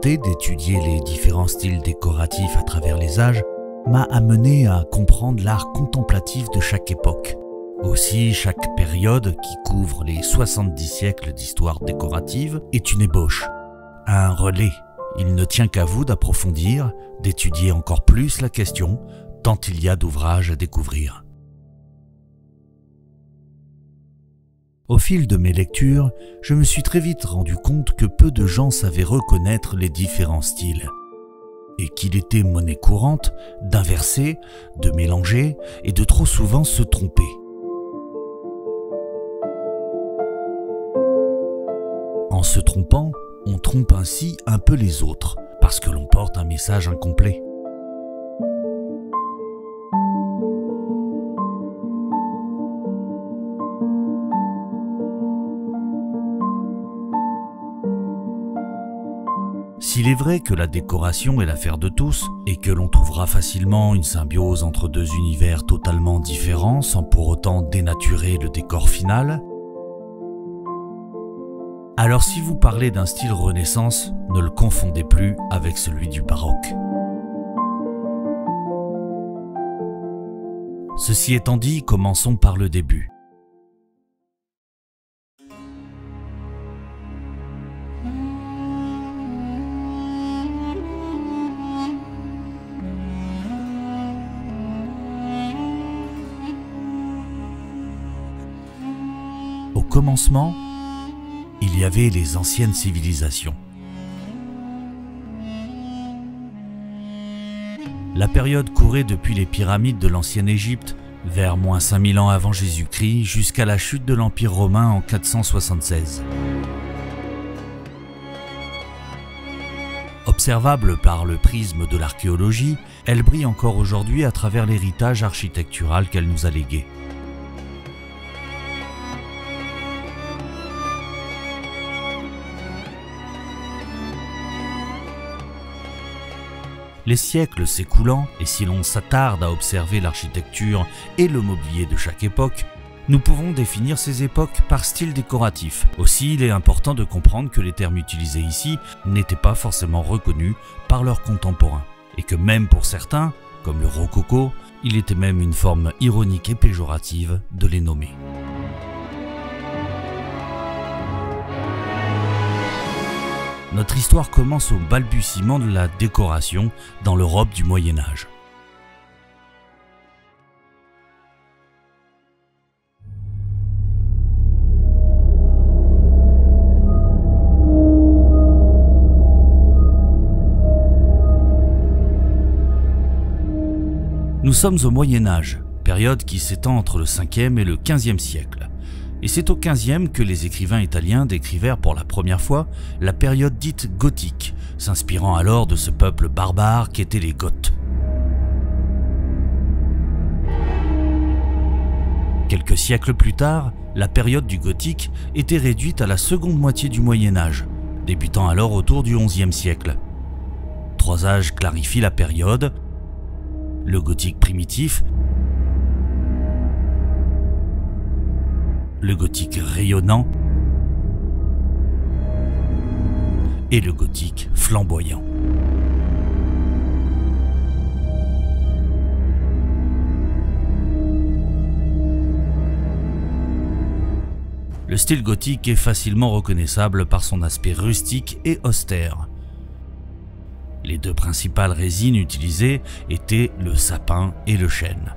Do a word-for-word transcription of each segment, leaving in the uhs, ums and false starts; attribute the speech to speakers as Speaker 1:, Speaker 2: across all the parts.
Speaker 1: volonté d'étudier les différents styles décoratifs à travers les âges m'a amené à comprendre l'art contemplatif de chaque époque. Aussi, chaque période qui couvre les soixante-dix siècles d'histoire décorative est une ébauche, un relais. Il ne tient qu'à vous d'approfondir, d'étudier encore plus la question, tant il y a d'ouvrages à découvrir. Au fil de mes lectures, je me suis très vite rendu compte que peu de gens savaient reconnaître les différents styles, et qu'il était monnaie courante d'inverser, de mélanger et de trop souvent se tromper. En se trompant, on trompe ainsi un peu les autres, parce que l'on porte un message incomplet. S'il est vrai que la décoration est l'affaire de tous, et que l'on trouvera facilement une symbiose entre deux univers totalement différents sans pour autant dénaturer le décor final, alors si vous parlez d'un style Renaissance, ne le confondez plus avec celui du baroque. Ceci étant dit, commençons par le début. Au commencement, il y avait les anciennes civilisations. La période courait depuis les pyramides de l'ancienne Égypte, vers moins cinq mille ans avant Jésus-Christ, jusqu'à la chute de l'Empire romain en quatre cent soixante-seize. Observable par le prisme de l'archéologie, elle brille encore aujourd'hui à travers l'héritage architectural qu'elle nous a légué. Les siècles s'écoulant, et si l'on s'attarde à observer l'architecture et le mobilier de chaque époque, nous pouvons définir ces époques par style décoratif. Aussi, il est important de comprendre que les termes utilisés ici n'étaient pas forcément reconnus par leurs contemporains, et que même pour certains, comme le rococo, il était même une forme ironique et péjorative de les nommer. Notre histoire commence au balbutiement de la décoration dans l'Europe du Moyen Âge. Nous sommes au Moyen Âge, période qui s'étend entre le cinquième et le quinzième siècle. Et c'est au quinzième que les écrivains italiens décrivèrent pour la première fois la période dite gothique, s'inspirant alors de ce peuple barbare qu'étaient les Goths. Quelques siècles plus tard, la période du gothique était réduite à la seconde moitié du Moyen Âge, débutant alors autour du onzième siècle. Trois âges clarifient la période: le gothique primitif, le gothique rayonnant et le gothique flamboyant. Le style gothique est facilement reconnaissable par son aspect rustique et austère. Les deux principales résines utilisées étaient le sapin et le chêne.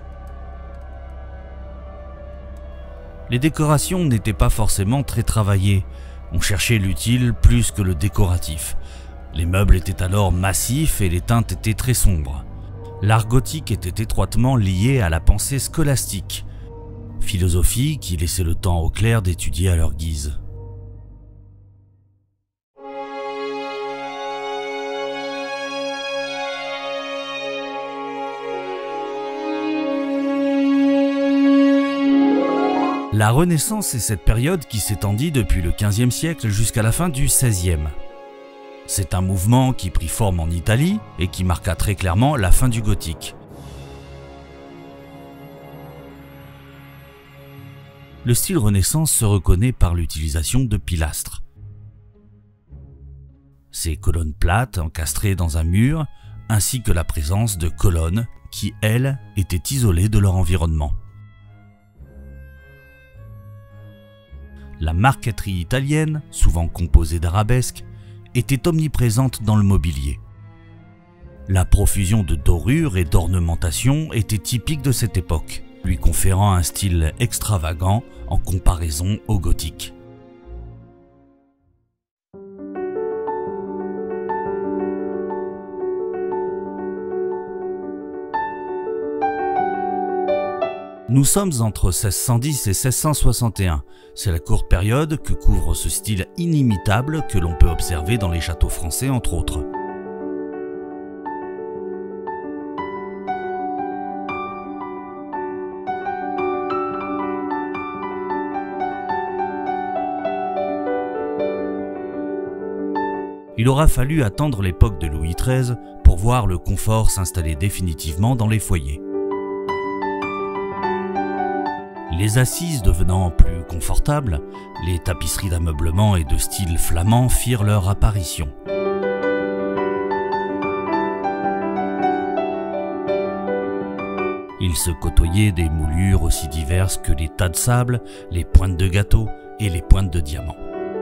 Speaker 1: Les décorations n'étaient pas forcément très travaillées, on cherchait l'utile plus que le décoratif. Les meubles étaient alors massifs et les teintes étaient très sombres. L'art gothique était étroitement lié à la pensée scolastique, philosophie qui laissait le temps aux clercs d'étudier à leur guise. La Renaissance est cette période qui s'étendit depuis le quinzième siècle jusqu'à la fin du seizième. C'est un mouvement qui prit forme en Italie et qui marqua très clairement la fin du gothique. Le style Renaissance se reconnaît par l'utilisation de pilastres. ces colonnes plates encastrées dans un mur, ainsi que la présence de colonnes qui, elles, étaient isolées de leur environnement. La marqueterie italienne, souvent composée d'arabesques, était omniprésente dans le mobilier. La profusion de dorures et d'ornementation était typique de cette époque, lui conférant un style extravagant en comparaison au gothique. Nous sommes entre seize cent dix et seize cent soixante et un. C'est la courte période que couvre ce style inimitable que l'on peut observer dans les châteaux français entre autres. Il aura fallu attendre l'époque de Louis treize pour voir le confort s'installer définitivement dans les foyers. Les assises devenant plus confortables, les tapisseries d'ameublement et de style flamand firent leur apparition. Il se côtoyait des moulures aussi diverses que les tas de sable, les pointes de gâteau et les pointes de diamants.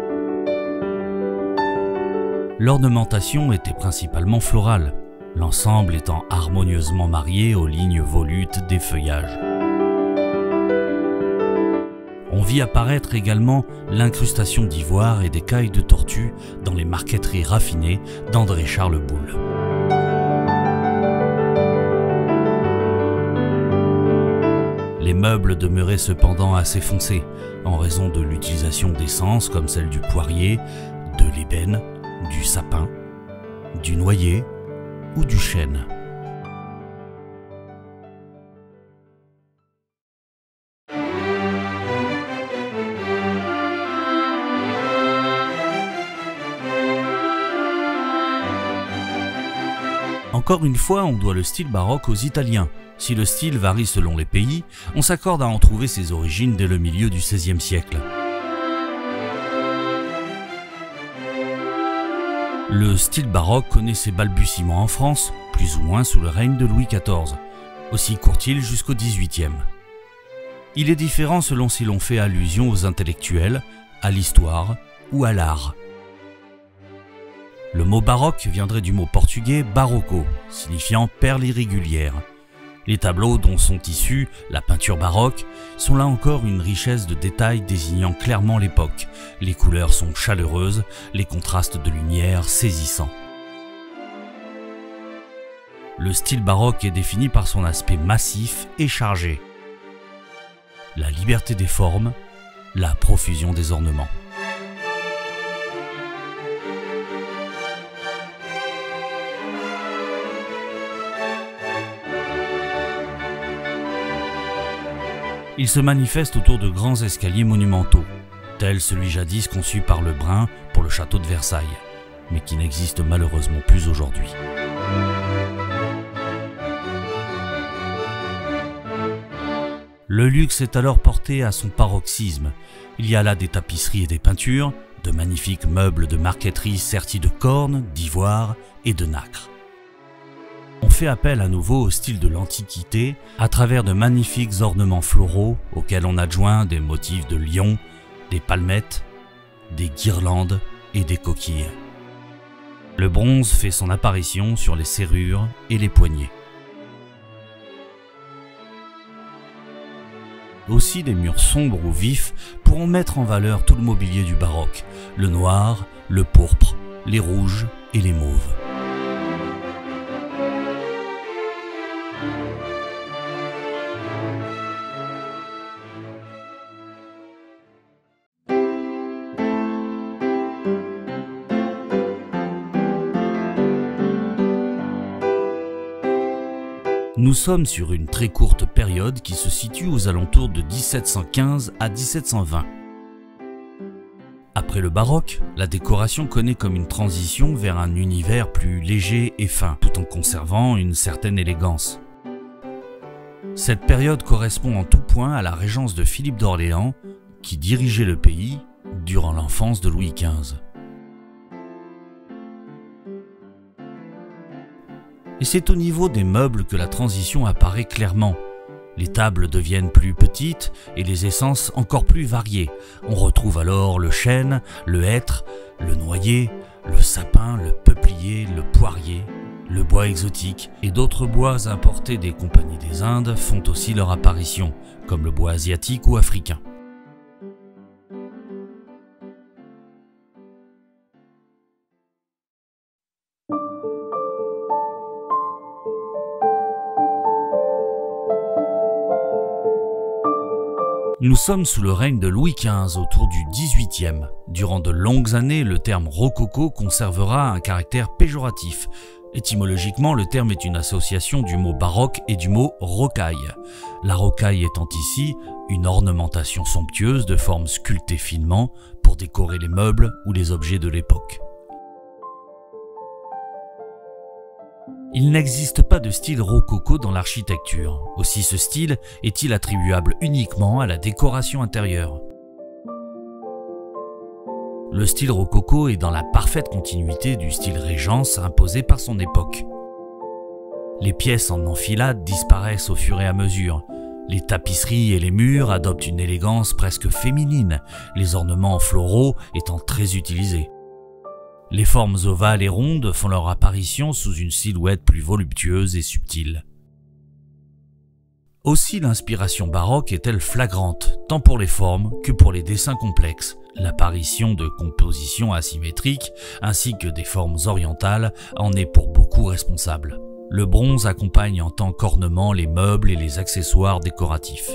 Speaker 1: L'ornementation était principalement florale, l'ensemble étant harmonieusement marié aux lignes volutes des feuillages. On vit apparaître également l'incrustation d'ivoire et d'écailles de tortue dans les marqueteries raffinées d'André Charles Boulle. Les meubles demeuraient cependant assez foncés, en raison de l'utilisation d'essences comme celle du poirier, de l'ébène, du sapin, du noyer ou du chêne. Encore une fois, on doit le style baroque aux Italiens. Si le style varie selon les pays, on s'accorde à en trouver ses origines dès le milieu du seizième siècle. Le style baroque connaît ses balbutiements en France, plus ou moins sous le règne de Louis quatorze. Aussi court-il jusqu'au dix-huitième. Il est différent selon si l'on fait allusion aux intellectuels, à l'histoire ou à l'art. Le mot baroque viendrait du mot portugais barroco, signifiant perle irrégulière. Les tableaux dont sont issus la peinture baroque sont là encore une richesse de détails désignant clairement l'époque. Les couleurs sont chaleureuses, les contrastes de lumière saisissants. Le style baroque est défini par son aspect massif et chargé. La liberté des formes, la profusion des ornements. Il se manifeste autour de grands escaliers monumentaux, tels celui jadis conçu par Lebrun pour le château de Versailles, mais qui n'existe malheureusement plus aujourd'hui. Le luxe est alors porté à son paroxysme. Il y a là des tapisseries et des peintures, de magnifiques meubles de marqueterie sertis de cornes, d'ivoire et de nacre. On fait appel à nouveau au style de l'Antiquité à travers de magnifiques ornements floraux auxquels on adjoint des motifs de lions, des palmettes, des guirlandes et des coquilles. Le bronze fait son apparition sur les serrures et les poignées. Aussi des murs sombres ou vifs pourront mettre en valeur tout le mobilier du baroque, le noir, le pourpre, les rouges et les mauves. Nous sommes sur une très courte période qui se situe aux alentours de mille sept cent quinze à mille sept cent vingt. Après le baroque, la décoration connaît comme une transition vers un univers plus léger et fin, tout en conservant une certaine élégance. Cette période correspond en tout point à la régence de Philippe d'Orléans, qui dirigeait le pays durant l'enfance de Louis quinze. Et c'est au niveau des meubles que la transition apparaît clairement. Les tables deviennent plus petites et les essences encore plus variées. On retrouve alors le chêne, le hêtre, le noyer, le sapin, le peuplier, le poirier, le bois exotique et d'autres bois importés des compagnies des Indes font aussi leur apparition, comme le bois asiatique ou africain. Nous sommes sous le règne de Louis quinze autour du dix-huitième. Durant de longues années, le terme rococo conservera un caractère péjoratif. Étymologiquement, le terme est une association du mot baroque et du mot rocaille. La rocaille étant ici une ornementation somptueuse de formes sculptées finement pour décorer les meubles ou les objets de l'époque. Il n'existe pas de style rococo dans l'architecture. Aussi ce style est-il attribuable uniquement à la décoration intérieure. Le style rococo est dans la parfaite continuité du style Régence imposé par son époque. Les pièces en enfilade disparaissent au fur et à mesure. Les tapisseries et les murs adoptent une élégance presque féminine, les ornements floraux étant très utilisés. Les formes ovales et rondes font leur apparition sous une silhouette plus voluptueuse et subtile. Aussi l'inspiration baroque est-elle flagrante, tant pour les formes que pour les dessins complexes. L'apparition de compositions asymétriques ainsi que des formes orientales en est pour beaucoup responsable. Le bronze accompagne en tant qu'ornement les meubles et les accessoires décoratifs.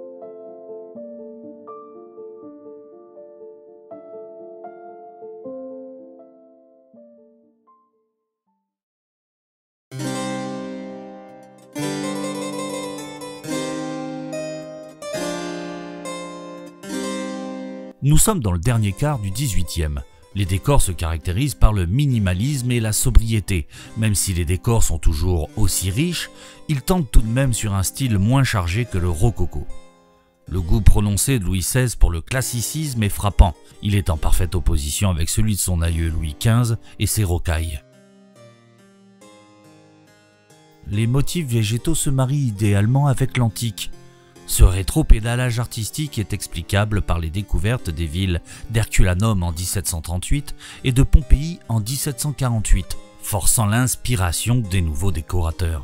Speaker 1: Nous sommes dans le dernier quart du dix-huitième. Les décors se caractérisent par le minimalisme et la sobriété. Même si les décors sont toujours aussi riches, ils tentent tout de même sur un style moins chargé que le rococo. Le goût prononcé de Louis seize pour le classicisme est frappant. Il est en parfaite opposition avec celui de son aïeux Louis quinze et ses rocailles. Les motifs végétaux se marient idéalement avec l'antique. Ce rétro-pédalage artistique est explicable par les découvertes des villes d'Herculanum en dix-sept cent trente-huit et de Pompéi en dix-sept cent quarante-huit, forçant l'inspiration des nouveaux décorateurs.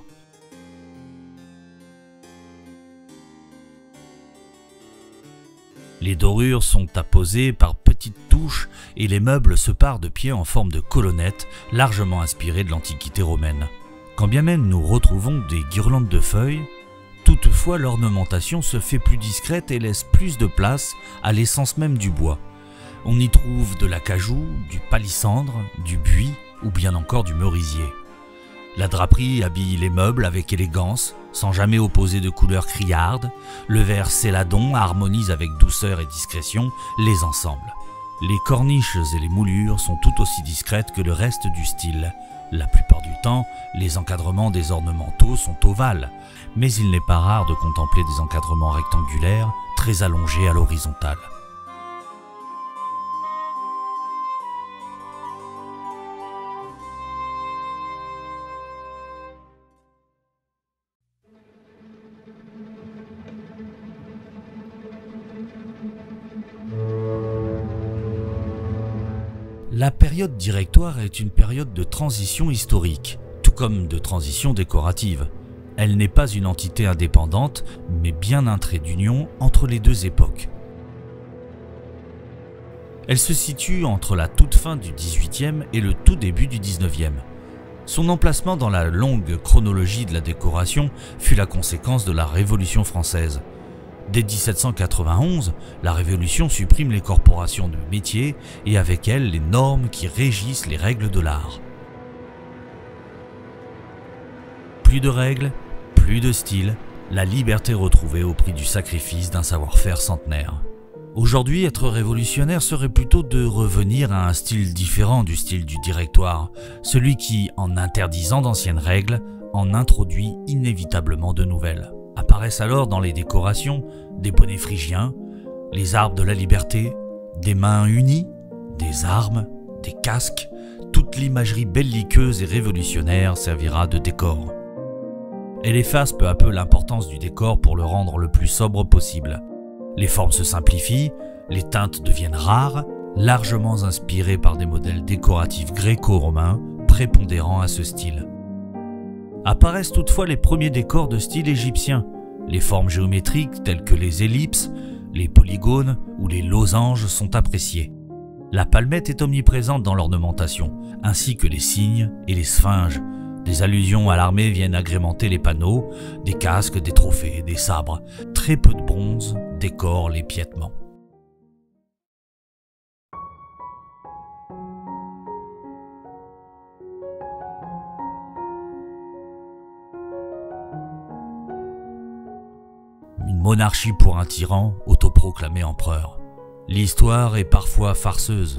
Speaker 1: Les dorures sont apposées par petites touches et les meubles se parent de pieds en forme de colonnettes, largement inspirées de l'Antiquité romaine. Quand bien même nous retrouvons des guirlandes de feuilles, toutefois, l'ornementation se fait plus discrète et laisse plus de place à l'essence même du bois. On y trouve de l'acajou, du palissandre, du buis ou bien encore du merisier. La draperie habille les meubles avec élégance, sans jamais opposer de couleurs criardes. Le vert céladon harmonise avec douceur et discrétion les ensembles. Les corniches et les moulures sont tout aussi discrètes que le reste du style. La plupart du temps, les encadrements des ornementaux sont ovales, mais il n'est pas rare de contempler des encadrements rectangulaires très allongés à l'horizontale. La période directoire est une période de transition historique, tout comme de transition décorative. Elle n'est pas une entité indépendante, mais bien un trait d'union entre les deux époques. Elle se situe entre la toute fin du dix-huitième et le tout début du dix-neuvième. Son emplacement dans la longue chronologie de la décoration fut la conséquence de la Révolution française. Dès dix-sept cent quatre-vingt-onze, la Révolution supprime les corporations de métiers et avec elles les normes qui régissent les règles de l'art. Plus de règles, plus de style, la liberté retrouvée au prix du sacrifice d'un savoir-faire centenaire. Aujourd'hui, être révolutionnaire serait plutôt de revenir à un style différent du style du directoire, celui qui, en interdisant d'anciennes règles, en introduit inévitablement de nouvelles. Apparaissent alors dans les décorations des bonnets phrygiens, les arbres de la liberté, des mains unies, des armes, des casques. Toutes toute l'imagerie belliqueuse et révolutionnaire servira de décor. Elle efface peu à peu l'importance du décor pour le rendre le plus sobre possible. Les formes se simplifient, les teintes deviennent rares, largement inspirées par des modèles décoratifs gréco-romains prépondérants à ce style. Apparaissent toutefois les premiers décors de style égyptien. Les formes géométriques telles que les ellipses, les polygones ou les losanges sont appréciées. La palmette est omniprésente dans l'ornementation, ainsi que les cygnes et les sphinges. Des allusions à l'armée viennent agrémenter les panneaux, des casques, des trophées, des sabres. Très peu de bronze décorent l'épiétement. Une monarchie pour un tyran autoproclamé empereur. L'histoire est parfois farceuse.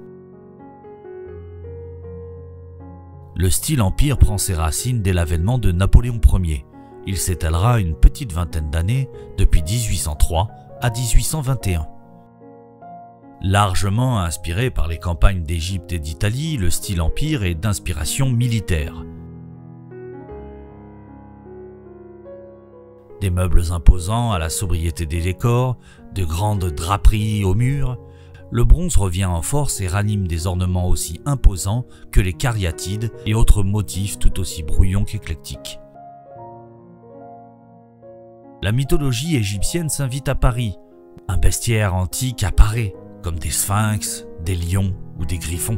Speaker 1: Le style empire prend ses racines dès l'avènement de Napoléon Ier. Il s'étalera une petite vingtaine d'années, depuis dix-huit cent trois à dix-huit cent vingt et un. Largement inspiré par les campagnes d'Égypte et d'Italie, le style empire est d'inspiration militaire. Des meubles imposants à la sobriété des décors, de grandes draperies aux murs, le bronze revient en force et ranime des ornements aussi imposants que les cariatides et autres motifs tout aussi brouillons qu'éclectiques. La mythologie égyptienne s'invite à Paris. Un bestiaire antique apparaît, comme des sphinx, des lions ou des griffons.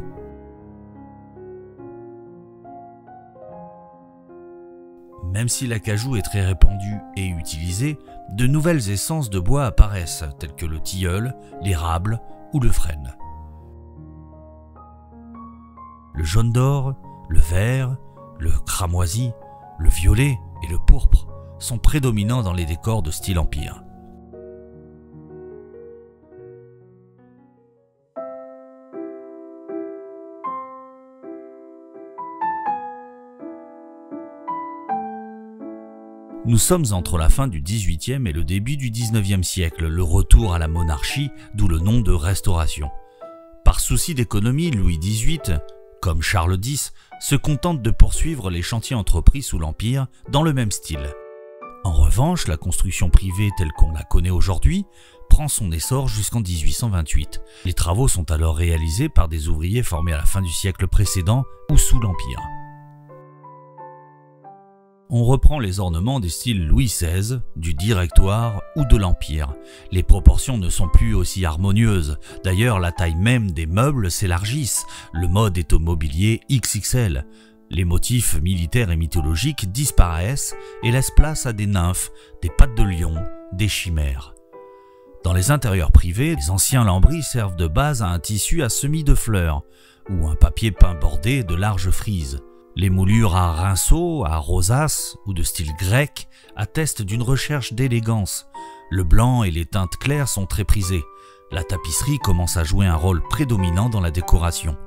Speaker 1: Même si l'acajou est très répandu et utilisé, de nouvelles essences de bois apparaissent, telles que le tilleul, l'érable ou le frêne. Le jaune d'or, le vert, le cramoisi, le violet et le pourpre sont prédominants dans les décors de style empire. Nous sommes entre la fin du dix-huitième et le début du dix-neuvième siècle, le retour à la monarchie, d'où le nom de Restauration. Par souci d'économie, Louis dix-huit, comme Charles dix, se contente de poursuivre les chantiers entrepris sous l'Empire dans le même style. En revanche, la construction privée telle qu'on la connaît aujourd'hui prend son essor jusqu'en dix-huit cent vingt-huit. Les travaux sont alors réalisés par des ouvriers formés à la fin du siècle précédent ou sous l'Empire. On reprend les ornements des styles Louis seize, du Directoire ou de l'Empire. Les proportions ne sont plus aussi harmonieuses. D'ailleurs, la taille même des meubles s'élargissent. Le mode est au mobilier X X L. Les motifs militaires et mythologiques disparaissent et laissent place à des nymphes, des pattes de lion, des chimères. Dans les intérieurs privés, les anciens lambris servent de base à un tissu à semis de fleurs ou un papier peint bordé de larges frises. Les moulures à rinceaux, à rosaces ou de style grec attestent d'une recherche d'élégance. Le blanc et les teintes claires sont très prisés. La tapisserie commence à jouer un rôle prédominant dans la décoration.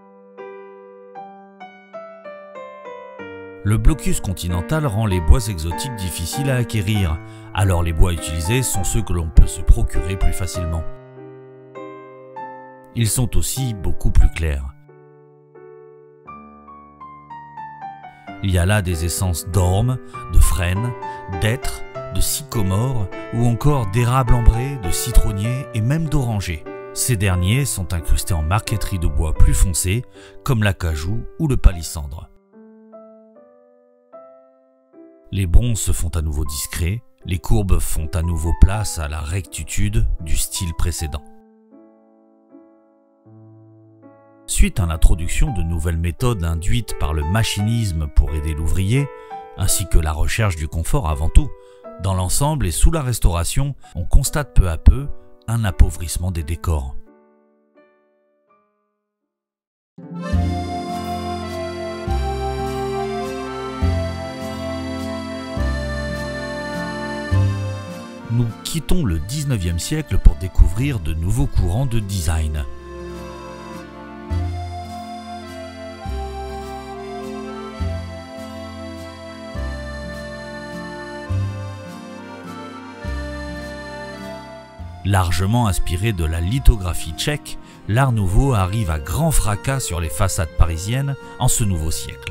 Speaker 1: Le blocus continental rend les bois exotiques difficiles à acquérir, alors les bois utilisés sont ceux que l'on peut se procurer plus facilement. Ils sont aussi beaucoup plus clairs. Il y a là des essences d'orme, de frêne, d'hêtre, de sycomore ou encore d'érable ambré, de citronnier et même d'oranger. Ces derniers sont incrustés en marqueterie de bois plus foncé comme l'acajou ou le palissandre. Les bronzes se font à nouveau discrets, les courbes font à nouveau place à la rectitude du style précédent. Suite à l'introduction de nouvelles méthodes induites par le machinisme pour aider l'ouvrier, ainsi que la recherche du confort avant tout, dans l'ensemble et sous la Restauration, on constate peu à peu un appauvrissement des décors. Nous quittons le dix-neuvième siècle pour découvrir de nouveaux courants de design. Largement inspiré de la lithographie tchèque, l'Art nouveau arrive à grand fracas sur les façades parisiennes en ce nouveau siècle.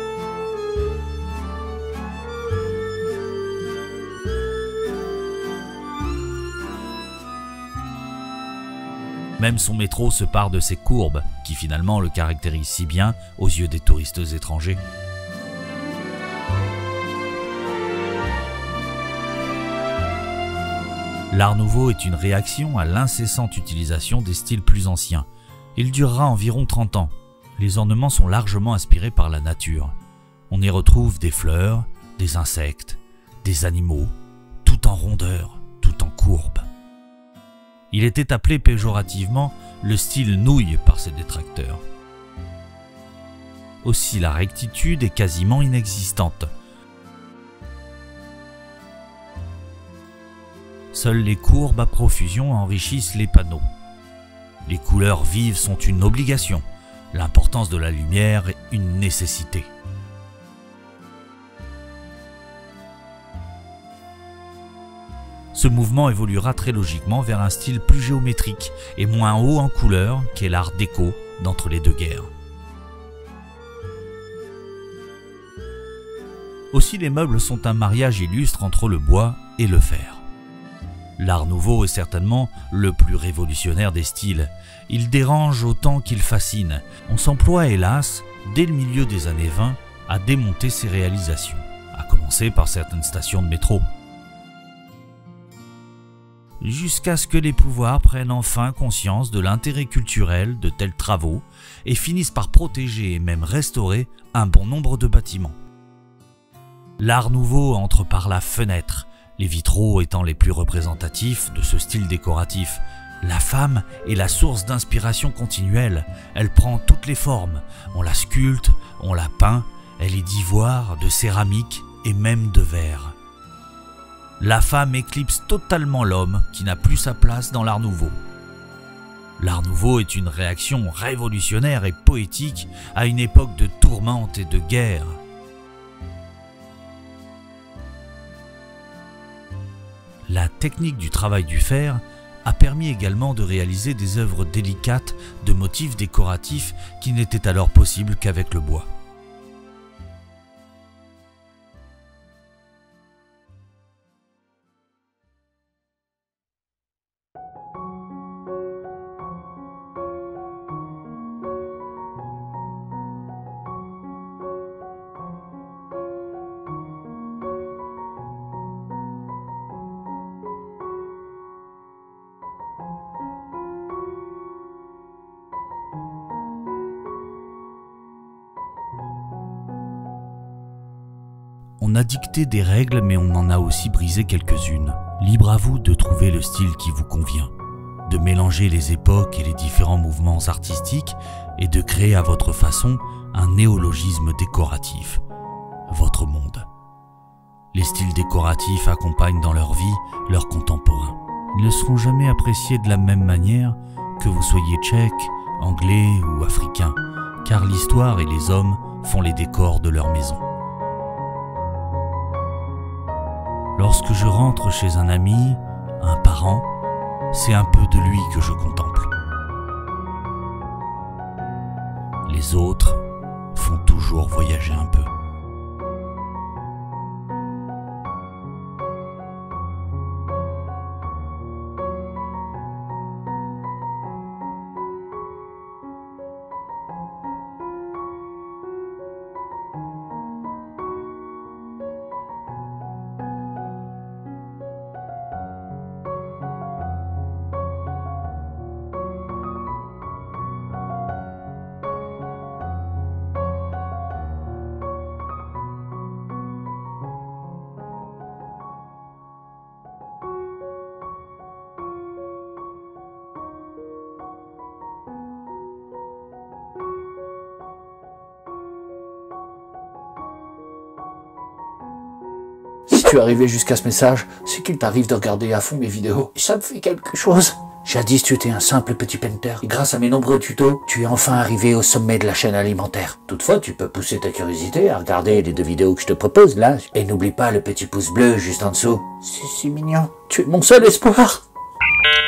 Speaker 1: Même son métro se pare de ses courbes, qui finalement le caractérisent si bien aux yeux des touristes étrangers. L'Art nouveau est une réaction à l'incessante utilisation des styles plus anciens. Il durera environ trente ans. Les ornements sont largement inspirés par la nature. On y retrouve des fleurs, des insectes, des animaux, tout en rondeur, tout en courbe. Il était appelé péjorativement le style nouille par ses détracteurs. Aussi la rectitude est quasiment inexistante. Seules les courbes à profusion enrichissent les panneaux. Les couleurs vives sont une obligation, l'importance de la lumière est une nécessité. Ce mouvement évoluera très logiquement vers un style plus géométrique et moins haut en couleur qu'est l'art déco d'entre les deux guerres. Aussi les meubles sont un mariage illustre entre le bois et le fer. L'Art nouveau est certainement le plus révolutionnaire des styles. Il dérange autant qu'il fascine. On s'emploie hélas, dès le milieu des années vingt, à démonter ses réalisations, à commencer par certaines stations de métro. Jusqu'à ce que les pouvoirs prennent enfin conscience de l'intérêt culturel de tels travaux et finissent par protéger et même restaurer un bon nombre de bâtiments. L'Art nouveau entre par la fenêtre, les vitraux étant les plus représentatifs de ce style décoratif. La femme est la source d'inspiration continuelle, elle prend toutes les formes, on la sculpte, on la peint, elle est d'ivoire, de céramique et même de verre. La femme éclipse totalement l'homme qui n'a plus sa place dans l'Art nouveau. L'Art nouveau est une réaction révolutionnaire et poétique à une époque de tourmente et de guerre. La technique du travail du fer a permis également de réaliser des œuvres délicates de motifs décoratifs qui n'étaient alors possibles qu'avec le bois. On a dicté des règles, mais on en a aussi brisé quelques-unes. Libre à vous de trouver le style qui vous convient, de mélanger les époques et les différents mouvements artistiques et de créer à votre façon un néologisme décoratif, votre monde. Les styles décoratifs accompagnent dans leur vie leurs contemporains. Ils ne seront jamais appréciés de la même manière que vous soyez tchèque, anglais ou africain, car l'histoire et les hommes font les décors de leur maison. Lorsque je rentre chez un ami, un parent, c'est un peu de lui que je contemple. Les autres font toujours voyager un peu.
Speaker 2: Si tu es arrivé jusqu'à ce message, c'est qu'il t'arrive de regarder à fond mes vidéos. Ça me fait quelque chose. Jadis, tu étais un simple petit painter. Et grâce à mes nombreux tutos, tu es enfin arrivé au sommet de la chaîne alimentaire. Toutefois, tu peux pousser ta curiosité à regarder les deux vidéos que je te propose là. Et n'oublie pas le petit pouce bleu juste en dessous. C'est si mignon. Tu es mon seul espoir.